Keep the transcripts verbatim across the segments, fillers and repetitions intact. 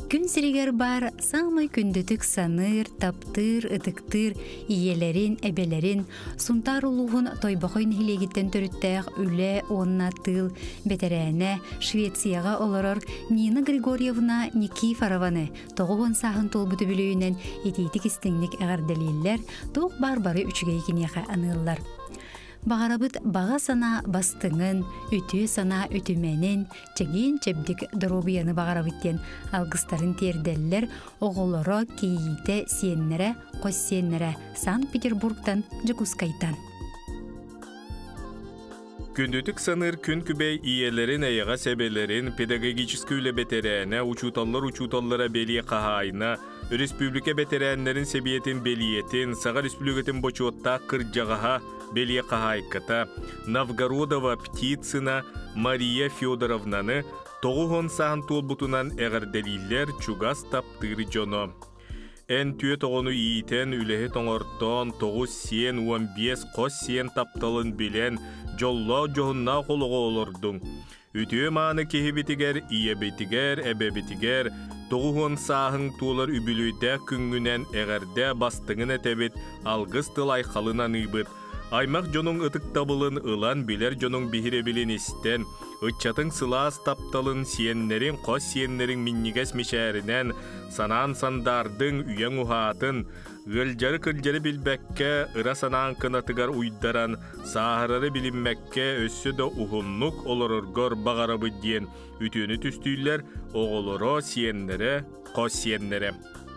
Күн сиригер бар самый күндүтүк саныр, таптыр, ытыктыр, иелерин, эбелерин, сунтар улуғын тойбақойн хилегиттен төрүттәк үле, онна тыл, бетерәне, Швецияға олорор Нина Григорьевна Никифорованы тоғуын сағын толбуты білуінен етейтік істіңнік әғарделейлер, тоқ бар-бары үчіге екенеға анылар. Бағарабыт баға сана бастыңын, үтü сана үтіменін, чеген чебдік дробияны бағарабыттен алғыстарын терделлер, оғылары кейіті сеннері, қос сеннері Санкт-Петербургтан Жакускайтан. Күндүтүк саныр күн күбей иелерин аяға себелерин педагогическі үлі бетерәне, учуталлар учуталлара белие қағайына, республика бетерәнлерин себиетін белиетін, Саға республикатын бочуотта кырджағаға белие қағайката, Новгородова Птицына Мария Федоровнаны тоғуғын сағын толбутунан әғірделейлер чугас таптыры жоно. Эн түйе тоғыны ийтен үліхі тоңыртон тоғыз сен он бес қос сен тапталын білен жолла жоғынна қолығы олырдың. Үтіе маны кехебетігер, иебетігер, әбебетігер, тоғуғын сағын туылар үбілуйді күнгінен әғірді бастыңын әтебет алғыз тыл айқалынан ұйбыт. Аймақ жоның ытык табылын ылан билер жоның бихире билин истен, ытчатын сылас тапталын сиеннерин қос сиеннерин миннигес мишәрінен, санан сандардың үйен ұхатын, ғылжары кылжары билбәкке, ыра санан кынатыгар уйдаран, сағырары билинмәкке өссі да ұхынлық олырыргор бағарабы ден, үтіні түстүйлер оғылыро сиеннері, қос сиеннері.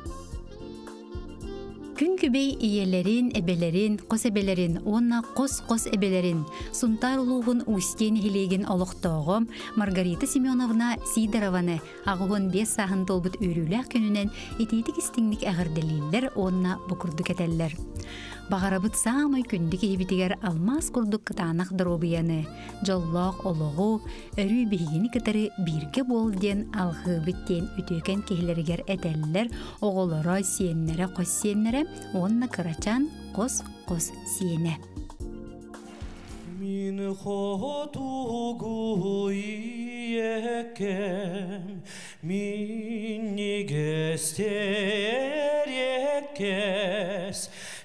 Күн күбей иелерин, эбелерин, қос эбелерин, онна қос-қос эбелерин, сунтар улуғын устен хилеген олықтоғым Маргарита Семеновна Сидорованы ағуын бес сағын толбыт өріләк күнінен етейтік істіңлік әғірделейлер онна бұқырды кәтәлілер. Бағарабыт самай күндік ебітігер алмаз күрдік кытанақ дробияны, жоллақ олығы, өрі бейгені кітары бірге болден алғы біттен үтөкен кейлергер әтәлілер оғылары сиеннері қос сиеннері, онна кырачан қос-қос сиені. Min hotugu yekem, min nigester yekes,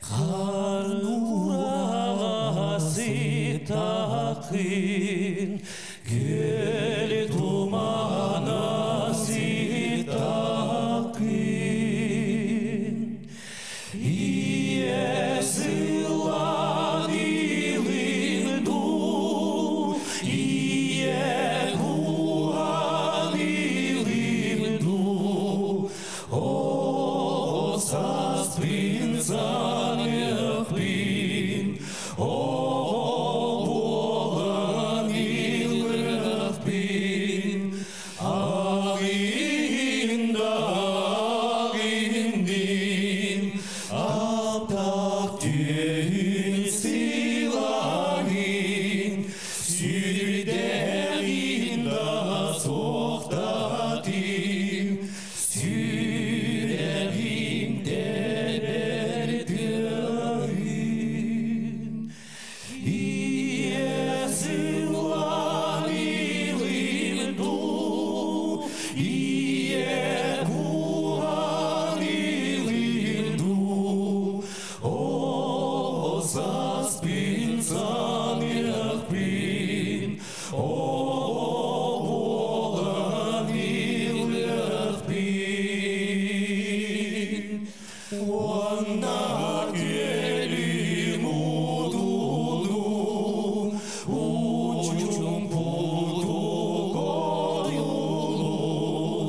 karnurası takın, gel tumanası takın. Iyesilan ilin du, iye kuhan ilin du, o sastrin zanıqlin, o boğan ilin ağinda ağindin, aptak düğün silahın, sürdevin da sohtatim, sürevin de berdeğin. İyesilan ilin du, iye kuhan ilin du, o saspin sanıqbin, o boğan ilin. Ona gelin udulu, uçum putu koyulu,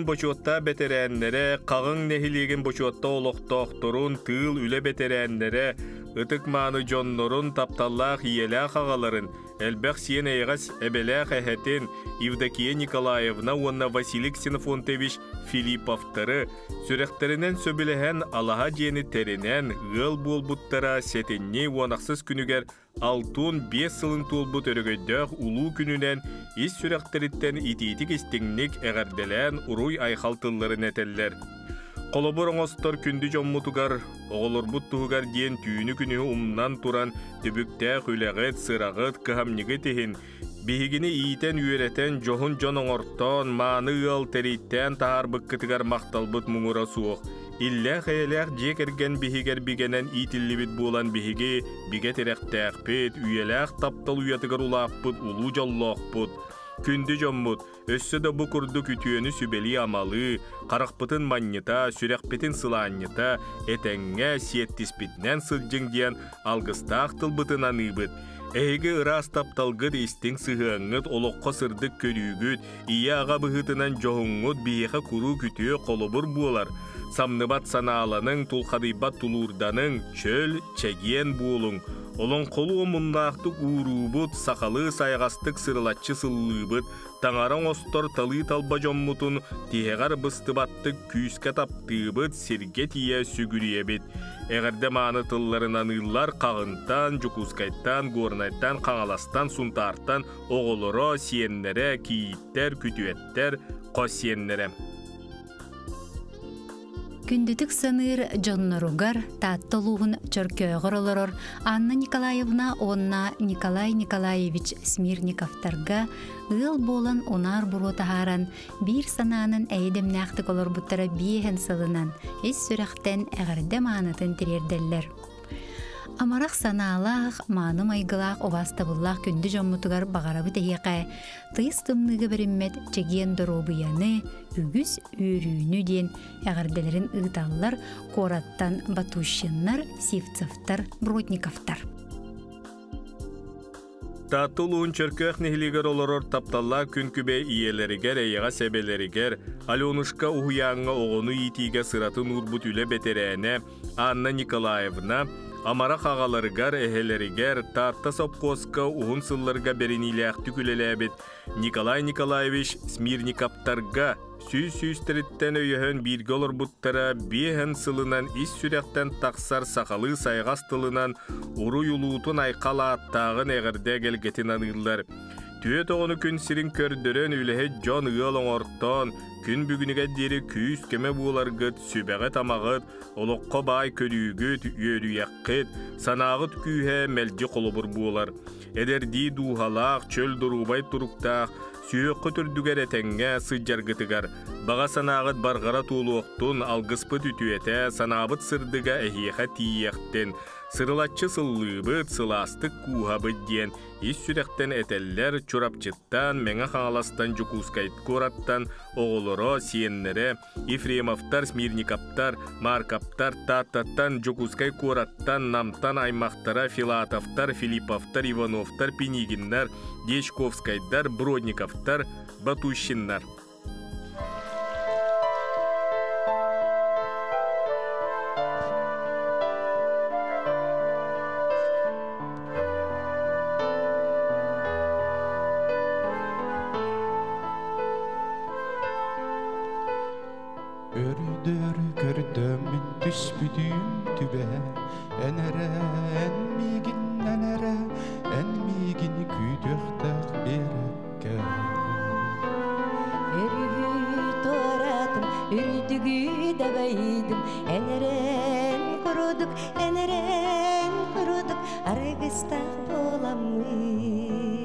boçotta beterenlere, kağın nehiliğin boçotta oloqtoqtorun, tığıl üle beterenlere, ıtık manı jonnorun, taptallaq iyelaq ağaların, elbaq siyen eğaz ebelaq ehetin, Evdokiya Nikolayevna onna Vasilik Sinofontevich Filipovtары, sürekterinden söbülehen alaha jeni terinen, gıl bulbuttara setenni onaqsız günüger altun beş sılın tulbut örgöydöq ulu gününen is sürekteritten ititik istingnik eğerdelen uruy ayxaltılları neteller. Kolobor oңостор күнді жоммутугар, оғолорбут тугар диен түйіні күні умнан туран түбікті хүләғыт, сырағыт, кыхамнығы тихин, бігігіні ийтен үйеретен жоғын жон оңортон, маны ыл терейттен тағар бұққытығар мақталбыт мұңыра суық. Иллә қиялақ жек ерген бігігер бігенен итілібіт болан бігігі біге теректәқпет, үйеләқ таптал уятығар улақпыт, улу жоллоқпыт. Күнді жоммут, өссі да бұ күрді күтүйені сүбелі амалы, қарақпытын маннета, сүрәқпетін сыланнета, әтәңе сиеттіспітнен сылжың дейін алғыстақ тылбытын аныбыт. Әйгі ырас тапталғыд істің сығыңыт, олыққа сырдық көрігіт, ия аға бұғытынан жоғыңыт бейеқі күру күтіе қолыбыр болар. Самныбат саналаның, тұлқадайбат тұлурданың, чөл, чәген болың. Олон қолу мұндақтық ұруыбыт, сақалы сайғастық сырылатчы сыллыбыт, таңаран остор талы талба жоммутын, тиғар бұстыбаттық күйіске таптыбыт, серге тие сүгіребет. Әғірді маны тылларынан ұллар қағынтан, жүкускайттан, горнайттан, қаңаластан, сұнтартан, оғылыро, сиеннері, кейіттер, күтуеттер, қосиеннері. Күндүтүк саныр жонноругар тааттолуғын чөркөғыр олорор Анна Николаевна онна Николай Николаевич Смирниковтарга ыл болан онар буру тахаран бир сананын әйдемнәқтік олор буттара биехен сылынан ес сүрәқтен әғірді манытын тирерделлер. Амарақ саналақ, маны майгылақ, овастабыллақ күнді жоммутугар бағарабы тәйеқай, тыйс тымнығы біріммет чеген доробыяны, үгіз үйрүйіні ден әғірделерін ұйталылар, кораттан батушиннар, сивцевтар, бродниковтар. Татылуын чөркөк нехилигер олорор тапталла күн күбе иелеригер, эйеға себелеригер, Аленушка уғуяңға оғыны итиге сыратын урбут үле бетерәне Анна Николаевна, Амара қағаларығар, әхелерігер, татта сопқосқа уғын сылларға берениләқ түкілеләбет Николай Николаевич Смирниковтарға сүйс-сүйстіріттен өйіхін бірге олар бұттара бейхін сылынан ис сүректен тақсар сақалы сайғас тылынан ұру юлуутын айқала аттағын әғірде келгетін анылар. Түйет оғыны күн сирин көрдірін үліхе жон ұғыл оңортон, күн бүгініге дері күйіс кеме буыларғыт, сүбәғі тамағыт, олыққа бай көрігіт, үйерүйәққіт, санағыт күйе мәлді қолыбыр буылар. Әдерді дуғалақ, чөл дұрубай тұруқтақ, сүйек құтырдүгер әтәңге сыджарғытығар. Баға санағыт барғара туылуқтын, алғыспыт үтуеті, санабыт сырдыға әхиеға тиектен, сырылатчы сыллыбыт, сыластық куғабыт ден, ис сүректен әтәллер, чурапчыттан, мәңі қаңаластан жүкускайт кораттан, оғылыро, сиеннері, Ефремовтар, Смирниковтар, Марковтар, Таттаттан, жүкускай кораттан, намтан аймақтара, Филатовтар, Филипповтар, Ивановтар, Пенигиннар, Дечковскайдар, Бродниковтар, Батущиннар. Örüdür gördümün düspüdüğüm tübe Enere enmigin enere enmigin küydüktük berekke Örühü toradım, ürdügü dabeydim Eneren kuruduk, eneren kuruduk Arıgıstak bolamı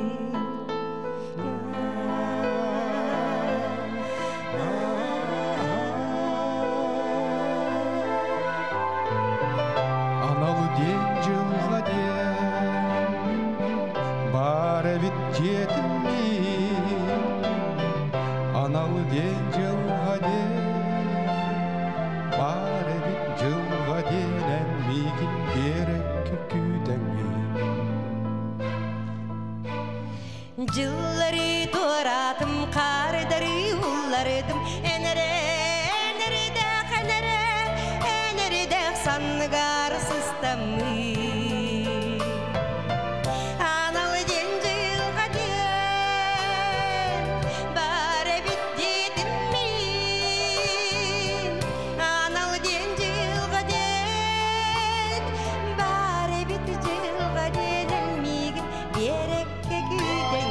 Analı den жылға ден, бары бит жылға ден, әммеген берекке күйдәңе. санныгар сыстамы. Аналы денжылға ден, бары бит дедім мен. Аналы денжылға ден, бары бит жылға денім мегін берекке күйден.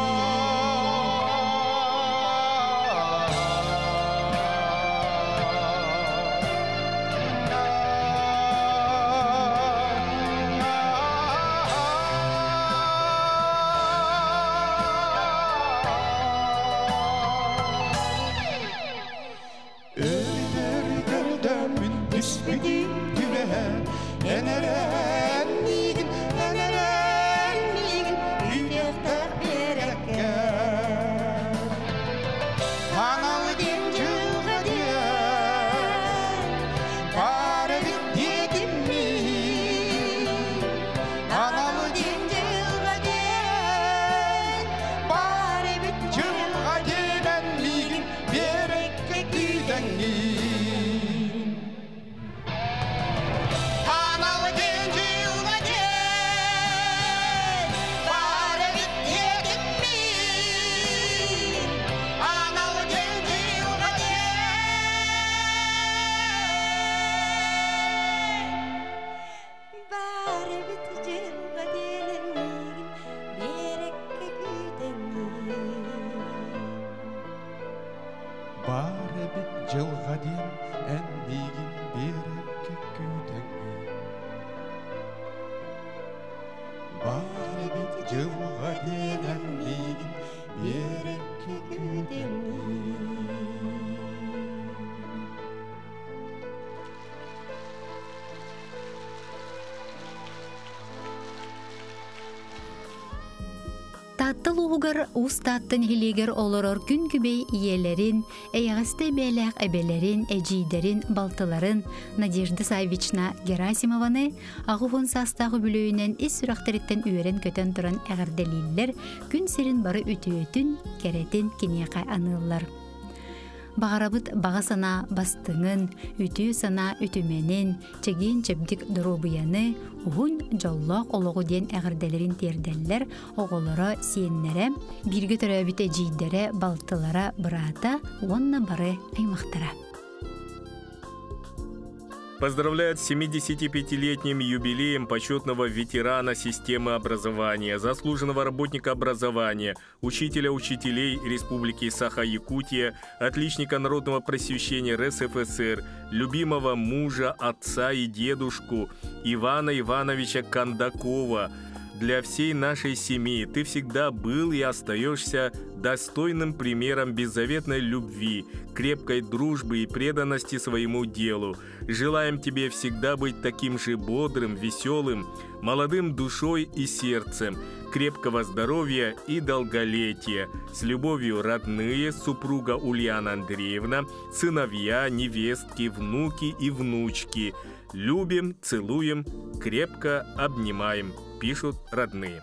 Таттыл уғығар ұстаттын хилегер олорор күн күбей иелерин, әйғасты бәләқ әбелерин, әжейдерин, балтыларын Надежда Савична Герасимованы ағуғын састағы бүлөйінен ис сүрақтырыттен үйерен көтен тұран әғірделейлер күн серін бары үтіөтін, кәретін кенеқай анылар. Бағарабыт баға сана бастыңын, үтü сана үтіменін, чеген чебдік дұрубияны, ұғын жоллақ олығы ден әғірделерін терделлер, оғылары сиеннері, біргі түрі біте жейдері балтылара бұрата, онна бары аймақтара. Поздравляют с семидесятипятилетним юбилеем почетного ветерана системы образования, заслуженного работника образования, учителя учителей Республики Саха-Якутия, отличника народного просвещения РСФСР, любимого мужа, отца и дедушку Ивана Ивановича Кондакова. Для всей нашей семьи ты всегда был и остаешься достойным примером беззаветной любви, крепкой дружбы и преданности своему делу. Желаем тебе всегда быть таким же бодрым, веселым, молодым душой и сердцем, крепкого здоровья и долголетия. С любовью, родные, супруга Ульяна Андреевна, сыновья, невестки, внуки и внучки. Любим, целуем, крепко обнимаем, пишут родные.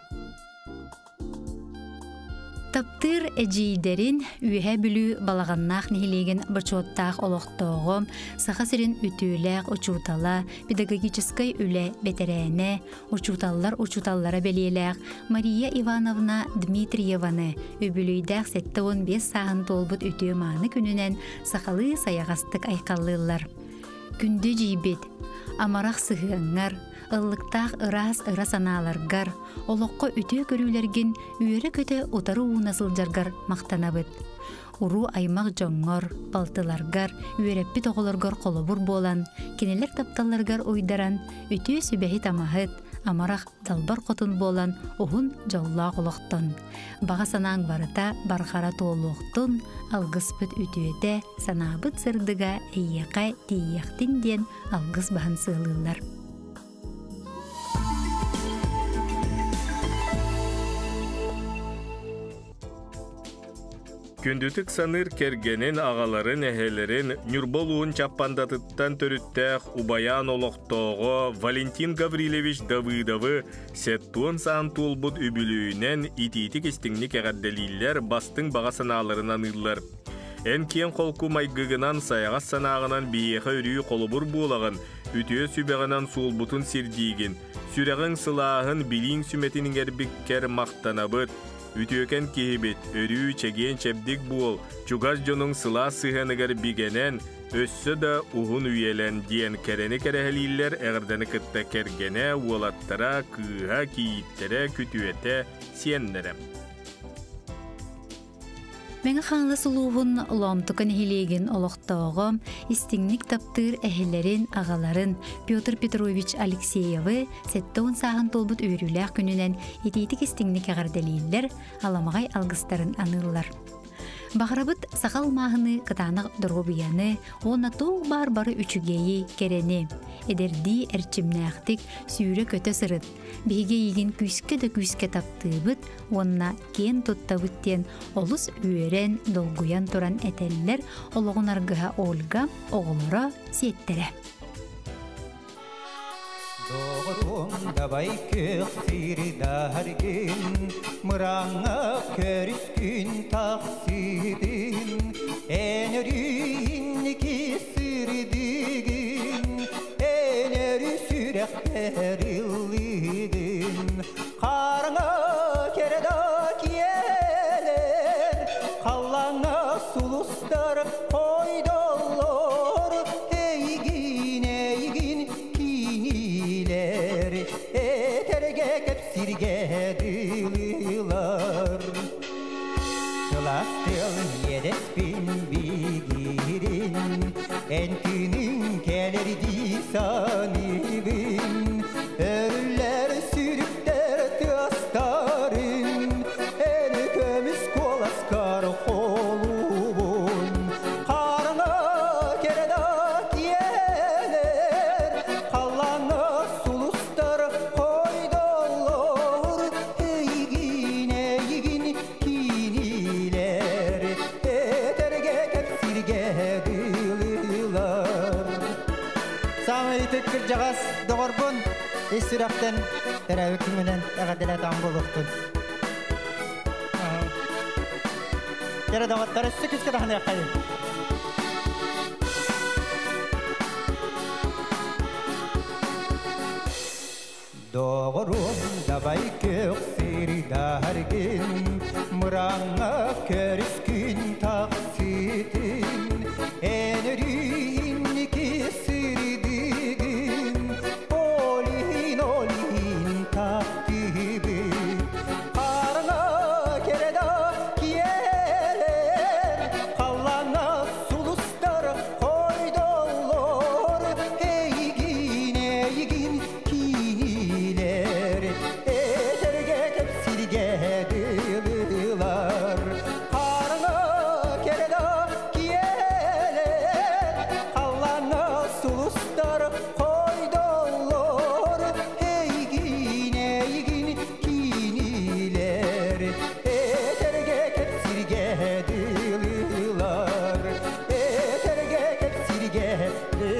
Таптыр әжейдерін үйе бүлі балағаннақ нехилеген бачоттақ олықтоғым, сақасырын үтіләқ учутала, педагогической үлі бетерәне, учуталлар учуталлара белеләқ, Мария Ивановна Дмитриеваны өбілүйдәқ сәтті он бес сағын толбыт үтіе маны күнінен сақалы саяғастық айқалылар. Күнді жейбет, амарақ сығыңар, ыллықтақ ырас ыра саналаргар, олыққа үтө көрілерген үйері көте отары уынасылжаргар мақтанабыт. Уру аймақ жоңғар, балтыларгар, үйереппі тоғыларгар қолыбыр болан, кенелер тапталаргар ойдаран, үтө сүбәхи тамахыт, амарақ далбар қотын болан, оғын жолла қолықтын. Баға санаң барыта барқара толуқтын, алғыспыт үтөде санабыт сырдыға әйеқай дейектін ден алғыс бағын сығылылар. Күндүтік саныр кергенін ағаларын әхелерін Нюрболуын чаппандатыттан төріттәқ Убаян олықтоғы Валентин Гаврилевич Давыдовы сәттуын саан толбут үбілуінен ититік істіңнік әғаддалилер бастың бағасыналарынан ұллар. Эн кien қолку майгыгынан саяғас санағынан бейеқі үрүй қолыбыр болағын, үтіе сүбеғынан суылбутын сирдейгін, сүрәғын сылағын билин сүметінің әрбіккер мақтанабыт, үтіекен кейбет, үрүй чеген чәбдік бол, чугар жоның сыла сығанығар бігенен, өссі да ұғын үйелен дейін кәрені кәрәхілілер әғірдені кітті кәргене, уолаттара, кыға, кейіттері, күтуеті, сиеннерім. Мәңі қаңлы сұлуғын ұламтықын хилеген олықтауғы истіңнік таптыр әхілерін, ағаларын Петр Петрович Алексеевы сәтті он сағын толбыт өріләқ күнінен етейтік истіңнік ағарделейлер аламағай алғыстарын анылар. Бағырабыт сақал мағыны қытанық дұрғыбияны, оны тоқ бар-бары үчігейі керені. Эдерді әрчімнәқтік сүйірі көті сырыт. Беге еген күске де күске таптыбыт, онына кен тұттабыттен олыс үйерен долгуян тұран әтәлілер олығын арғыға олға, оғылыра сеттері. Doğrum da bay köksiri dargın Mırağına körüskün taksidin Enerin kisirdigin Ener sürek perilligin Karına keredak yeler Kallana sulustar koydollar Eygin eygin kiniler Eterge kepsirge dililar Çılastil yedespin bigirin Entinin kelerdi sanibin Örüller sürükler tıastarın En kömüs kolaskar kolubun Karına keredak yeler Kallana sulustar koydollar Eygin eygin kiniler Eterge kepsirge dililar Samay tükkür jağas doğurbun Esiraqtan teravükümünen ağadela tambuluktun Yara davatlar üstü küskü dağını yakayın Doğrum da bay köksiri dargın Mırağına körüskün taksidin Enerin kisirdigin Olin olin taktibi Karına keredak yeler Kallana sulustar koydollar Eygin eygin kiniler Eterge tepsirge dililar Karına keredak yeler Kallana sulustar koydollar Eygin eygin kiniler Eterge tepsirge dililar Eterge tepsirge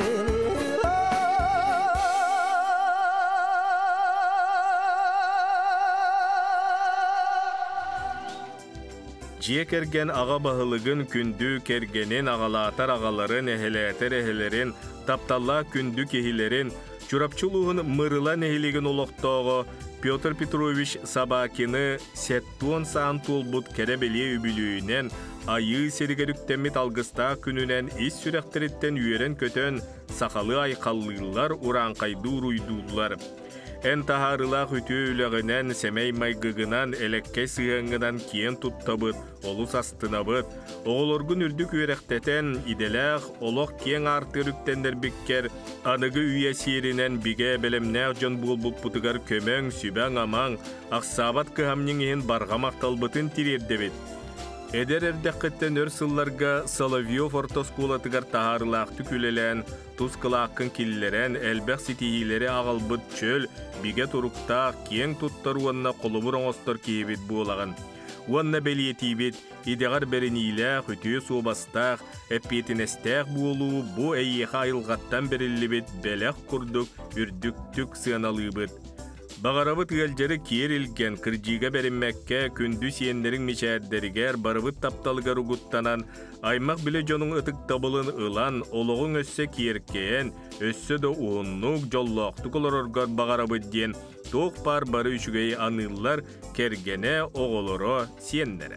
Жие керген аға бағылығын күнді кергенен ағалатар ағаларын әхелетер әхелерін, тапталла күнді кехилерін, чурапчылығын мырыла нәхилеген олықтауғы Петр Петрович Сабакины сәттуан саан толбут кәрәбеле үбілуінен, айы серігеріктемет алғыста күнінен ис сүрәқтереттен үйерен көтен сақалы айқаллылар уранқайды ұруйдулар. Эн тахарылақ үті үлігінен сәмей майгығынан әлекке сығыңынан киен тұттабыт, олус астынабыт. Оғылыргын үрдік үйректетен иделәқ олық кен артыр үктендер біккер, анығы үйе сирінен біге бәлемнәқ жон бұлбұт бұтығар көмең, сүбәң амаң, ақсабат кығамның ең барғамақталбытын тирердебет. Эдер әрдәқіттен өр сылларға Соловьев ортоскулатығар тахарылақты күлелен, тұскылаққын киллерен әлбәқ сетихилері ағалбыт чөл, биге тұруқтақ кен тұттаруанна қолымыр оңыстар кейбет болағын. Уанна бәлиетейбет, идеғар бәрінейләқ, үтіе суабастақ, әппетінестәқ болу, бұ әйеға айылғаттан бәрілібет, бәләқ күрдік, үрдіктік сыналыбыт. Бағарабыт гәлжері киер илген кыржиға берінмәкке күндүс енлерін мечәддерігер барыбыт тапталыгар угуттанан аймақ біле жонун ытык табылын ылан олығын өссө киеркейен өссө да уыннук жоллоқтук олороргар бағарабыт ден тоқ пар бары үшігей аныллар кергене оғолоро сиеннере.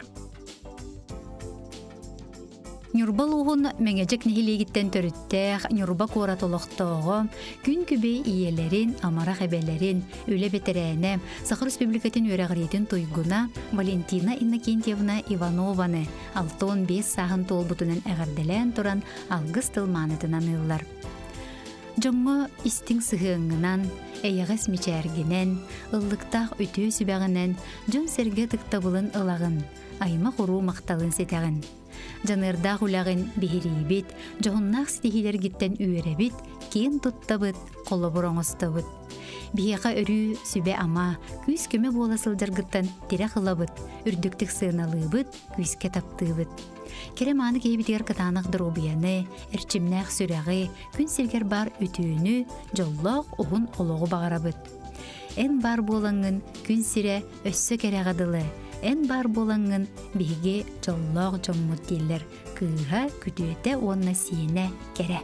Нюрбал уғын мәңәжек нехилегіттен төріттәқ, Нюрба коратолықтығы, күн күбей иелерін, амара әбелерін, өлі бетерәне, Сахар Республикатын өрәғіретін тойгуна Валентина Иннокентьевна Иванованы алтон бес сағын толбутынан әғірділән тұран алғыз тылманытынан ыллар. Жоңғы истің сығыңынан, әйіғас мечәргінен, ыллықтақ өтөө сүбәғінен, жон сәрге тықтабылын ылағын, аймақ ұру мақталын сетәғын. Жанырдақ улағын бейірейбет, жоғыннақ стихилер гиттен үйеребет, кен тұттабыт, қолы бұраңыстабыт. Бейеға өрі сүбе ама, күз көмі боласылдаргыттан тері қылабыт, үрдіктік сығыналыбыт, күзке таптыбыт. Керем аны кейбетер катанық дұрубияны, әрчімнәқ сүрәғі, күн сергер бар үтіуіні, жоллақ оғын олығы бағарабыт. Ән бар болаңын күн сірі өссі кәрәғадылы, ән бар болаңын бейге жоллақ жоммут дейлер, кыға күтуеті онына сиене кәрі.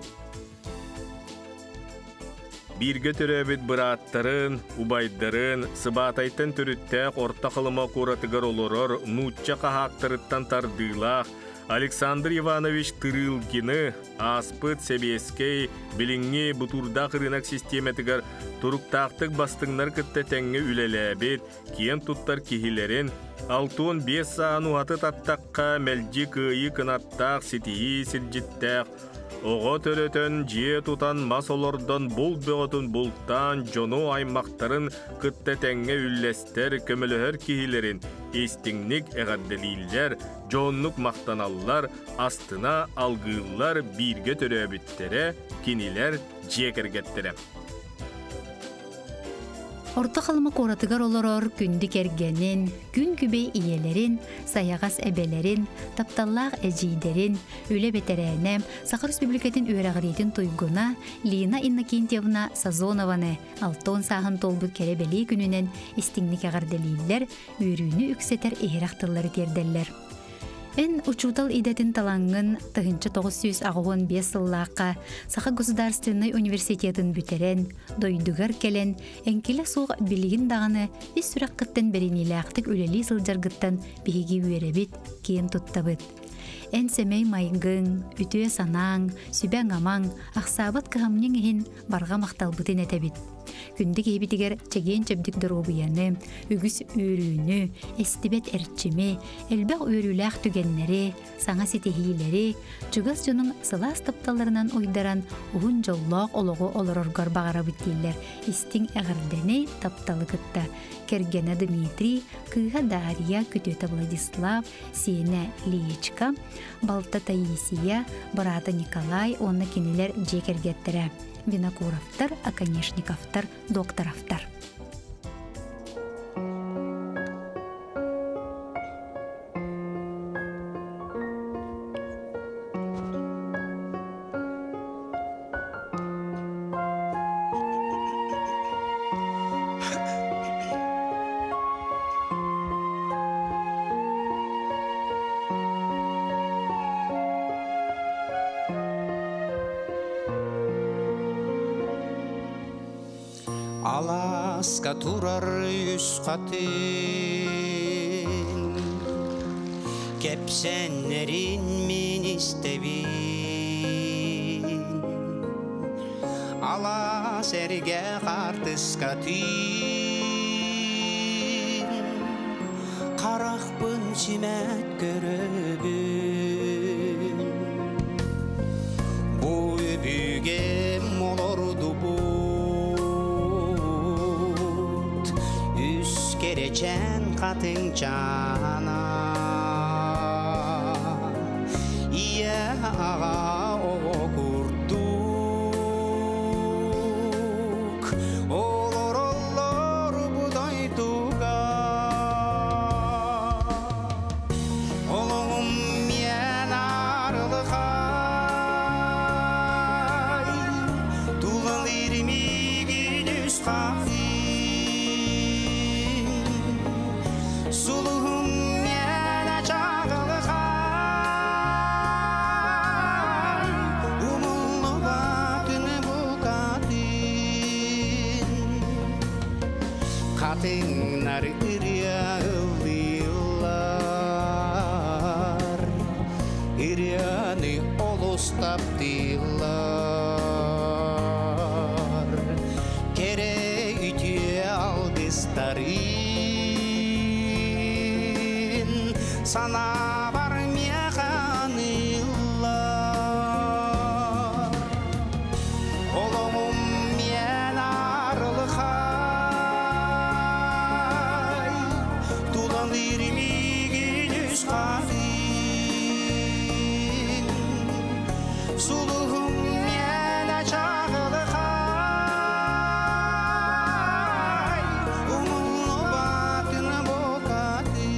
Бирге төрөбіт бұраттарын, убайдарын, сыбатайтын түріттәк орта қылыма коратыгар олорор, нутча қағақтырыттан тардылақ, Александр Иванович Тырылгины, Аспыт Себескей, Билинги Бутурдақ рынок системетігер тұруқтақтық бастыңнар күтті тәңі үлеләбет, кен тұттар кихилерін, алтон бес саан уаты таттаққа мәлжі күйі кынаттақ сетейі сілжіттәқ, оғы төрөтін жие тұтан масолордан бұл бөғытын бұлттан жону аймақтарын күтті тәңі үлләстер көмілігер кихилерін, естіңнік әғадділілер, жонлuk мақтаналлар, астына алгылар бирге төрөбіттері, кенилер жекергеттері. Орта қалымы коратыгар олорор күнді кергенін, күн күбей иелерін, саяғас әбелерін, тапталлақ әжейдерін, өлі бетерәнем, Сахар Республикатын өрәғіретін тойгуна Лина Иннокентьевна Сазонованы алтон сағын толбут керебелей күнінен істіңнік ағарделейлер, өрүүні үксетер ehirақтылары терделлер. Эн учутал идетін талаңын тығынчы тоғыз жүз ағуын бес сыллаққа Саха Государственный университетін бүтерен, дойдугар келен, әнкелі соқ білігін дағаны ес сұрақ қыттан беренелі ақтық өлелі сылжарғыттан бейге өребет кейін тұттабыт. Эн сәмей майгың, үтуе санаң, сүбәң амаң, ақсабыт қығамның ехін барға мақталбытын әтәбіт. Күнді кейбітігер чәген чәбдік дұрубияны, үгіс өрүүні, әстібет әрчімі, әлбәқ өрүүләқ түгеннері, саңа сетехейлері, чүгас жының сылас тапталарынан ойдаран ұғын жоллақ олығы олырырғар бағарабыт дейлер, істің әғірдені тапталы күтті. Кергена Дмитрий, Кыга Дарья, Күтөті Владислав, Сена Лиечка, Балта Таисия, Барата Николай, онны кенелер жекергеттірі. Винокуровтар, Аконешниковтар, Докторовтар. Аласка турар үс қатын, кепсеннерін мен істебін. Алас әрге қартысқа түйін, қарақпын симәт көрөбін. Бұл өбігем олорду бұл, Керечен қатын жана, ие аға оқырдук, олар олар бұдайтуға. Олығым мен арылықай, тұлын ирмеген үз қақи. Katınlar ıryalılar, ıryanı olustap diyorlar. Kere ütüye algıstarin, sana varmayan yıllar. Oğlum men arılıkay, tulan irmigin üç kadın. Suluhum men açağılıkay, umullu batın bokatın.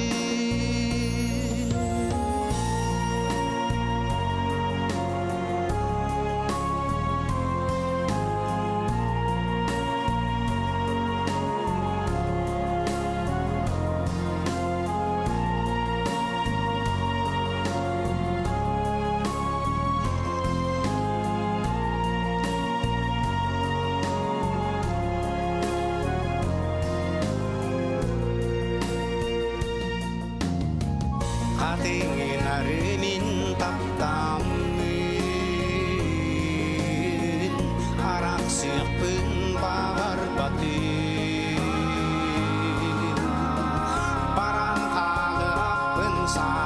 Katınlarımın taptamın, arak sıkpın bağır batın. Baran kağırakpın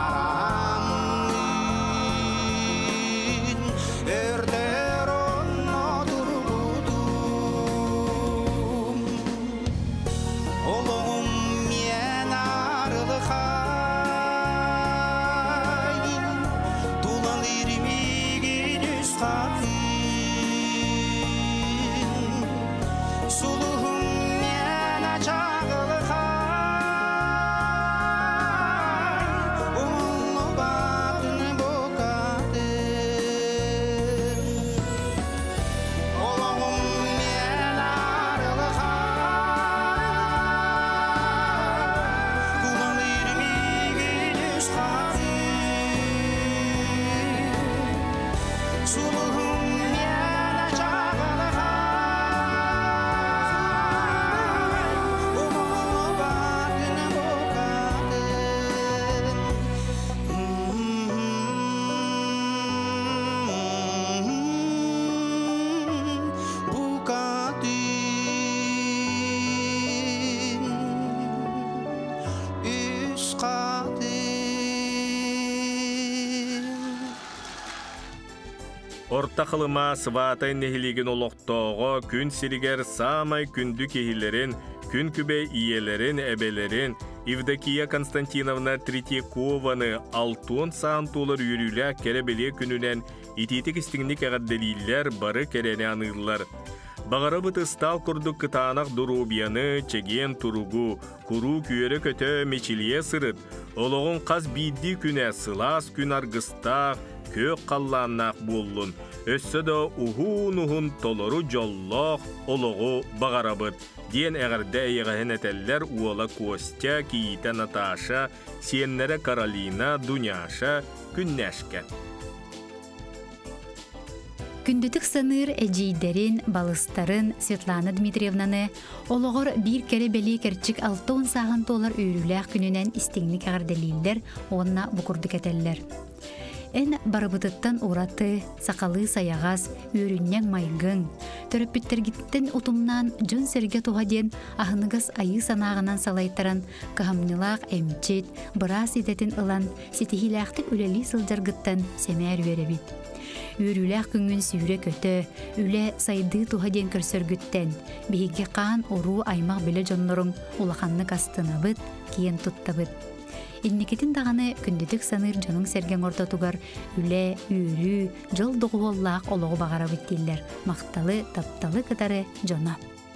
saramın, örter onu durgudum. Oğlum men arılıkay, tulan irmigin üç kadın. Suluhum men açağılıkay, umullu batın bokatın. Oğlum men arılıkay, tulan irmigin üç kadın. Suluhum men açağılıkay, umullu batın bokatın. Bukatın, üç kadın. Орта қылыма сыватай нехилеген олықтоғы күн сиригер самай күнді кехилерін, күн күбе иелерін, әбелерін, Евдокия Константиновна Третьякованы алтын саан толыр үйрілі керебеле күнінен итетік істігінік әғадделейлер бары керене анығылар. Бағары бұты стал күрдік кытанақ дұрубияны, чеген тұругу, күру күйері көті мечілие сырыт, олығын қаз бейді күне сылас күн арғыстақ, көк қалланнақ болын. Өссі да ұхун-ұхун толыру жоллақ олығы бағарабыт. Ден әғірді әйіғін әтәлләр уола Костя, Киита, Наташа, Сеннері Каролина, Дуняша, Күннәшке. Күндүтік сыныр әжейдерін, балыстарын Светлана Дмитриевнаны олығыр бір кәрі бәлі кәрчік алтын сағын толар үйріләқ күнінен істіңнік әғірделейлер, онына бұқырдық әтәлләр. Эн барыбытыттан ураты, сақалы саяғас, үйріннен майгың, төрөппіттергіттен ұтымнан жон серге туғаден ағынығыз айы санағынан салайттаран, кахамнылақ әмчет, бұрас ететін ылан, сетихиләқтік үлелі сылжаргыттан сәмәр үйеребет. Үйріләқ күнгін сүйре көті, үлі сайды туғаден көрсөргіттен, бейге қан ору аймақ білі жонлорың улақанны кастынабыт, кейін тұттабыт. Иннекетін дағаны күндетік саныр жоның серген ортатугар үле, үйрі, жол доғуоллақ олығы бағара бүттейлер. Мақталы, тапталы кытары жона.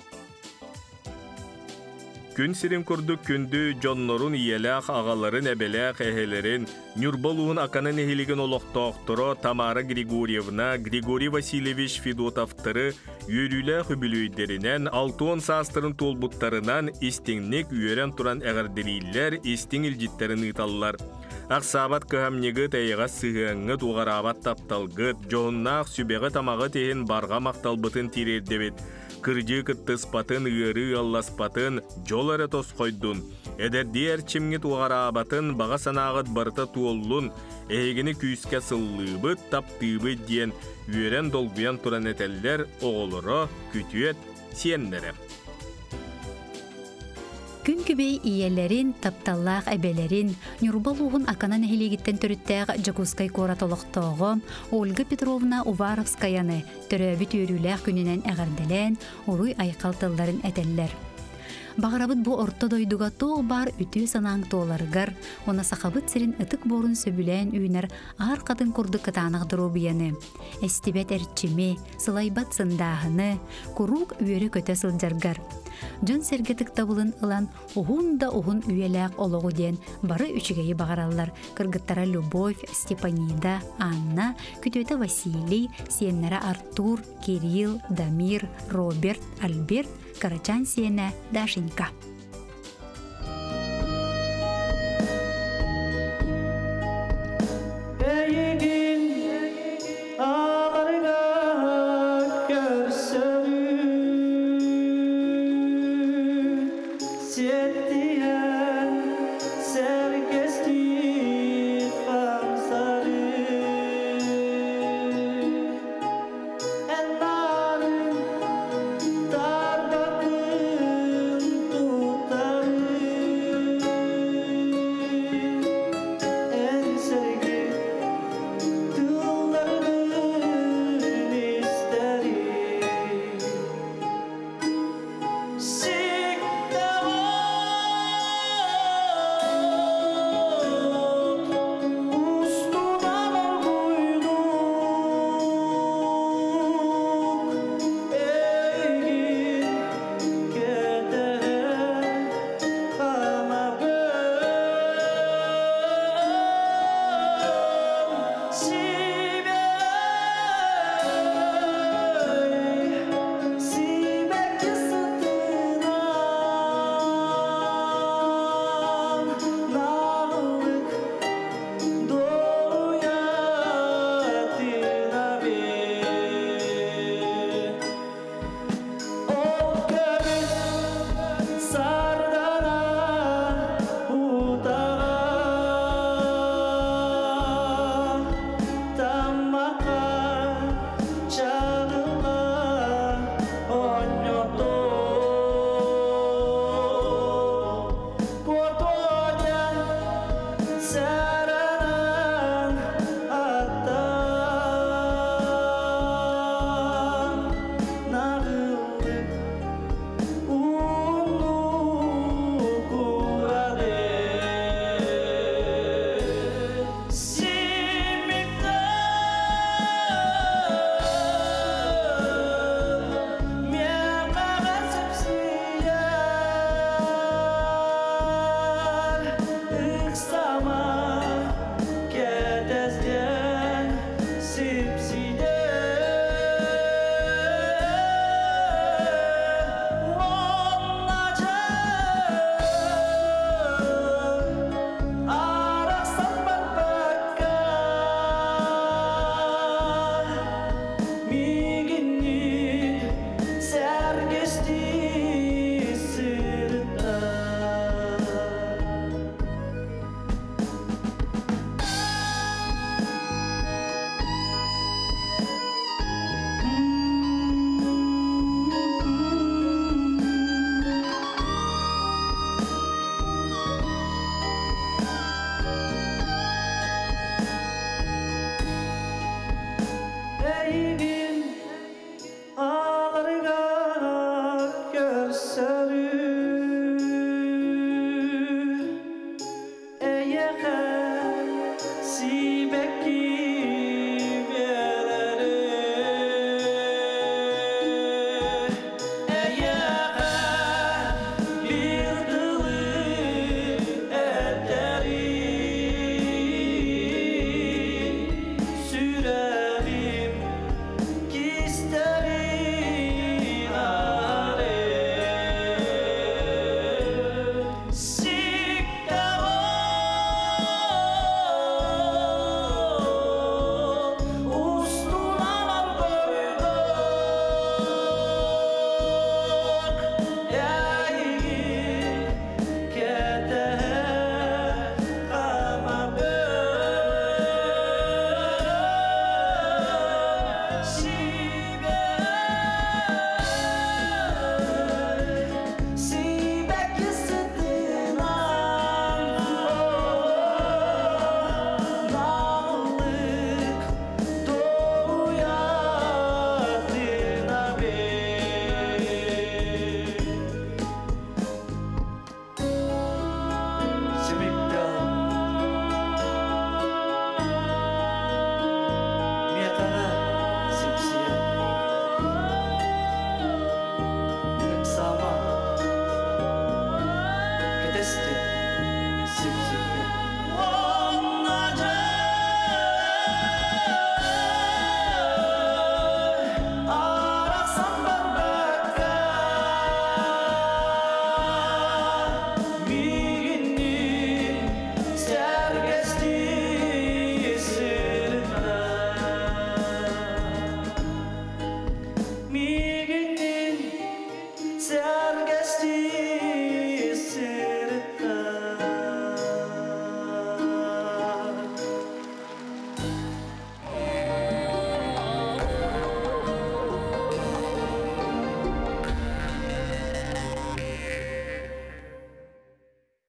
Күн сирин күрдік күнді жоннорун иеләқ ағаларын әбеләқ әхелерін, Нюрболуын аканын әхелеген олықтоқтыры Тамара Григорьевна, Григорий Васильевич Федотовтыры үйріләқ үбілүйдерінен алтуын састырын толбуттарынан истеңнек үйерен тұран әғірделейлер истің үлжиттерін ұйталылар. Ақсабат кыһамньыгы тайыға сыһыаңҥы туғарабат тапталгыт, жоғыннаақ сүбеғі тамағы тейін барға мақталбытын тирердебет, кырдьы кыттыспатын ыыры алласпатын жол әрі тосқойдун. Эдерди әрчимге туғарабатын баға санағыт барыта туоллун, әйгіні күйіске сыллыбыт таптыбыт ден үйерен долгуян туран этеллер оғылыры күтүет сиеннері. Күн күбей иелерин, тапталлаах әбелерин, Нюрбалуғын аканан әхилегіттен төріттәғ Жакускай коратолықтоғы Ольга Петровна Уваровскаяны төрөбіт үйріләқ күнінен әғарделен, ұруй айқалтыларын әтеллер. Бағарабыт бұ орта дойдуға тоғы бар үті санаң тооларыгар, она сақабыт сирин ытык борын сөбілән үйнер ар қатын күрді кытанағдыру бияны. Әстебет әрчіме, сылайбат сындағыны, күрук үйері көті сылджаргар. Жон сергетік табылын ылан ұғын да ұғын үйеләк олығы ден бары үчігейі бағаралар. Кыргыттара Любовь, Степанида, Анна, күтөті Василий, сиеннері Артур, Кирилл, Дамир, Роберт, Альберт, Карачан сиена Дашенька. Dar bakın Сяра